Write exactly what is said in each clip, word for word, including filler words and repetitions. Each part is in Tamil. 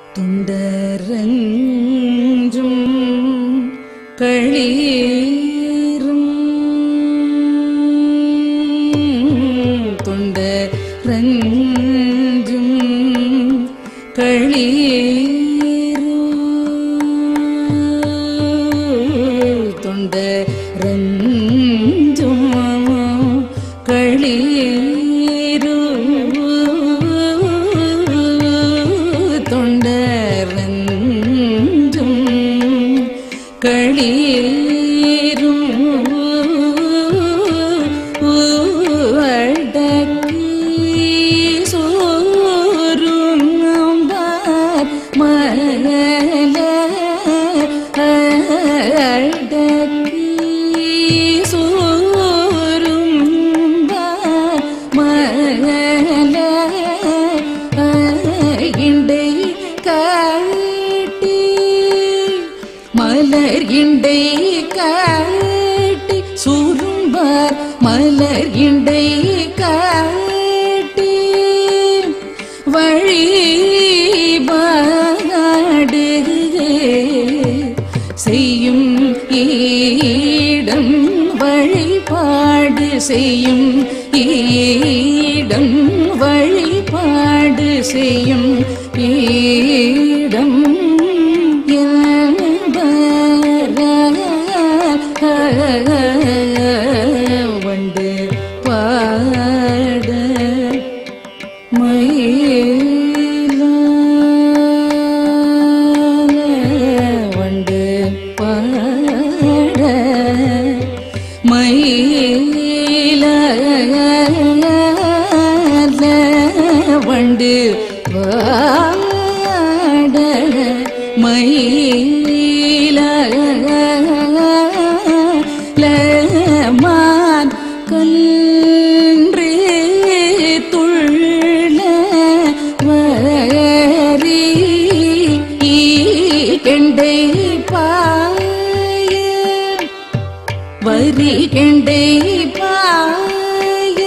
துண்டரஞ்சும் களீரும் துண்டரஞ்சும் களீரும் துண்டரஞ்சும் களீரும் தொண்டரஞ்சும் களீரும் அடக்கி சோறும் நம்பார் மல அடக்கி சோறும் மல இண்டை காட்டி மலர் இண்டை காட்டி சுரும்பார் மலர் இண்டை காட்டி வழிபாடு செய்யும் ஈடம் வழிபாடு செய்யும் ஈடம் வழிபாடு செய்யும் ஈடம் வண்டு பாட மயில வண்டு பாட மயில வண்டு பாட மயில மான் கன்றே துள்ள வரி கெண்டை பாய வரி கெண்டை பாய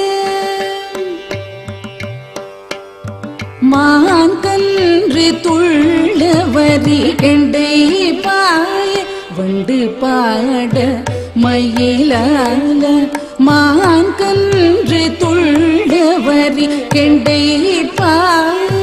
மான் கன்று துள்ள வரி கெண்டை பாய வண்டு பாட மயிலால மான் கன்று துள்ள வரி கெண்டை பாய